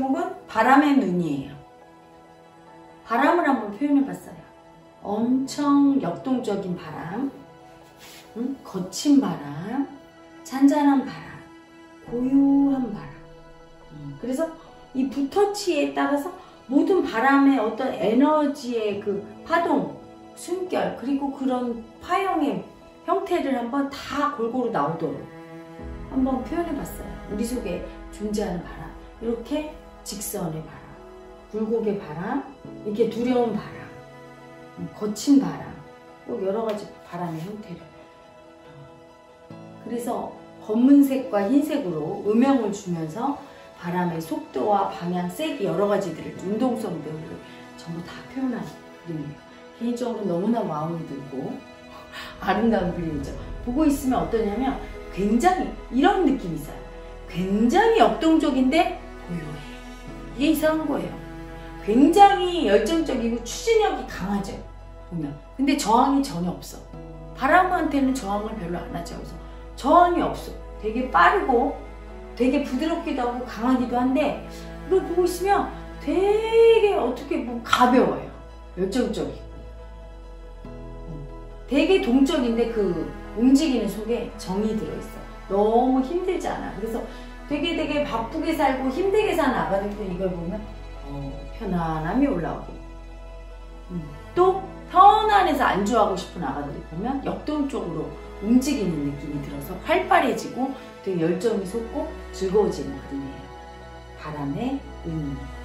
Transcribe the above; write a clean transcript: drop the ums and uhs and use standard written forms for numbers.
제목은 바람의 눈이에요. 바람을 한번 표현해봤어요. 엄청 역동적인 바람, 거친 바람, 잔잔한 바람, 고요한 바람. 그래서 이 붓터치에 따라서 모든 바람의 어떤 에너지의 그 파동, 숨결, 그리고 그런 파형의 형태를 한번 다 골고루 나오도록 한번 표현해봤어요. 우리 속에 존재하는 바람, 이렇게 직선의 바람, 굴곡의 바람, 이렇게 두려운 바람, 거친 바람, 꼭 여러가지 바람의 형태를. 그래서 검은색과 흰색으로 음영을 주면서 바람의 속도와 방향, 세기, 여러가지들을, 운동성 등을 전부 다 표현하는 그림이에요. 개인적으로 너무나 마음이 들고 아름다운 그림이죠. 보고 있으면 어떠냐면 굉장히 이런 느낌이 있어요. 굉장히 역동적인데 고요해. 이게 이상한 거예요. 굉장히 열정적이고 추진력이 강하죠, 보면. 근데 저항이 전혀 없어. 바람한테는 저항을 별로 안 하죠. 그래서 저항이 없어. 되게 빠르고 되게 부드럽기도 하고 강하기도 한데, 이걸 보고 있으면 되게 어떻게 보면 가벼워요. 열정적이고 되게 동적인데 그 움직이는 속에 정이 들어있어요. 너무 힘들지 않아. 그래서 되게 바쁘게 살고 힘들게 사는 아가들도 이걸 보면 편안함이 올라오고, 또 편안해서 안주하고 싶은 아가들이 보면 역동적으로 움직이는 느낌이 들어서 활발해지고 되게 열정이 솟고 즐거워지는 그림이에요. 바람의 의미.